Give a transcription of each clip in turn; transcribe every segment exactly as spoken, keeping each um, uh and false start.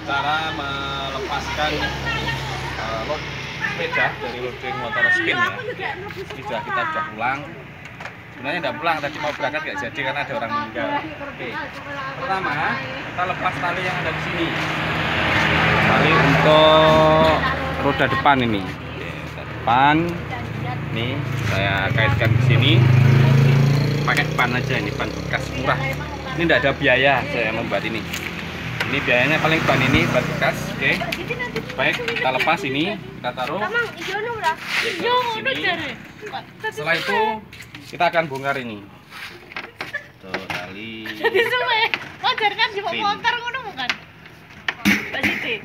cara melepaskan uh, load sepeda dari loading motor spin ya. Ini sudah kita sudah pulang. Sebenarnya tidak pulang, tadi mau berangkat nggak jadi karena ada orang meninggal. Oke. Pertama, kita lepas tali yang ada di sini. Tali untuk roda depan ini. Oke, roda depan. Ini saya kaitkan di sini. Pakai ban aja, ini ban bekas murah. Ini tidak ada biaya saya membuat ini. Ini biayanya paling ban ini, ban bekas. Oke. Baik, kita lepas ini, kita taruh. Ya, sini. Setelah itu kita akan bongkar ini. Tuh tali. Jadi suwe, wajar kan cuma motor ngono bukan? Mbak Siti.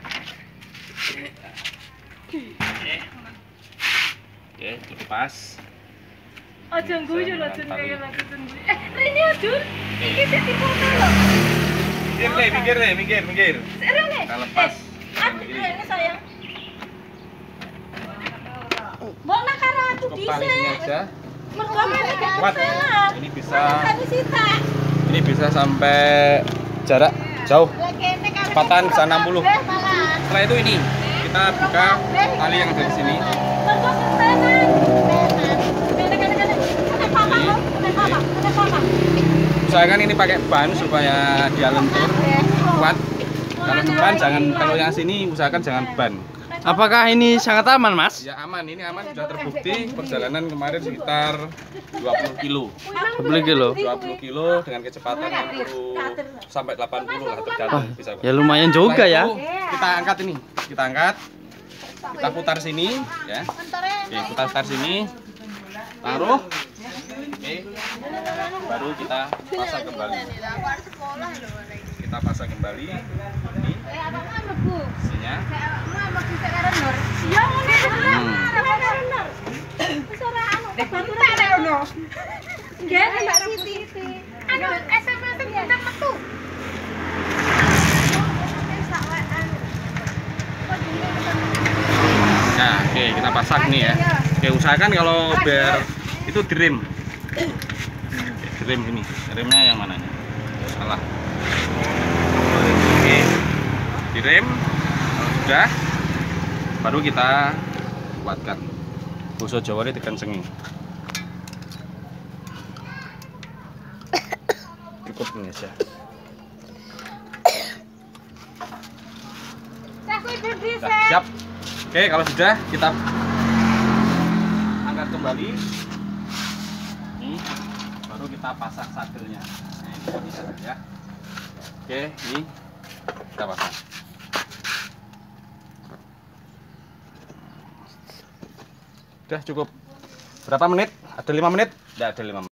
Oke, lepas. Aja guyu lho Jun kaya lagi tunggu. Eh, Rini Jun. Iki dadi foto lho. Mikir deh, mikir deh, mikir, mikir. Rini. Kita lepas. Aku ini sayang. Mau nakara aku Cukup tali sini aja. Kuat. Ini bisa. Ini bisa sampai jarak jauh. Kecepatan bisa enam puluh. Setelah itu ini kita buka tali yang ada di sini. Usahakan ini pakai ban supaya dia lentur, kuat. Kalau ban jangan, kalau yang sini usahakan jangan ban. Apakah ini sangat aman, Mas? Ya aman, ini aman, sudah terbukti perjalanan kemarin sekitar dua puluh kilo. dua puluh kilo. dua puluh kilo dengan kecepatan enam puluh sampai delapan puluh lah tergantung bisa. Ya lumayan juga ya. Kita angkat ini, kita angkat. Kita putar sini ya. Oke, kita putar sini. Taruh. Oke. Baru kita pasang kembali. Kita pasang kembali. Ini. Isinya. Nah, oke kita pasang nih ya. Oke, usahakan kalau biar itu direm. Direm ini. Remnya yang mananya? Salah. Oke. Direm. Kalau sudah baru kita kuatkan. Basa Jawa ini tekan sengi. Cukup ini aja. Nah, siap. Oke, kalau sudah kita angkat kembali. Ini baru kita pasang sadelnya. Nah, ini bisa ya. Oke, ini kita pasang. Udah cukup. Berapa menit? Ada lima menit? Tidak ada lima menit.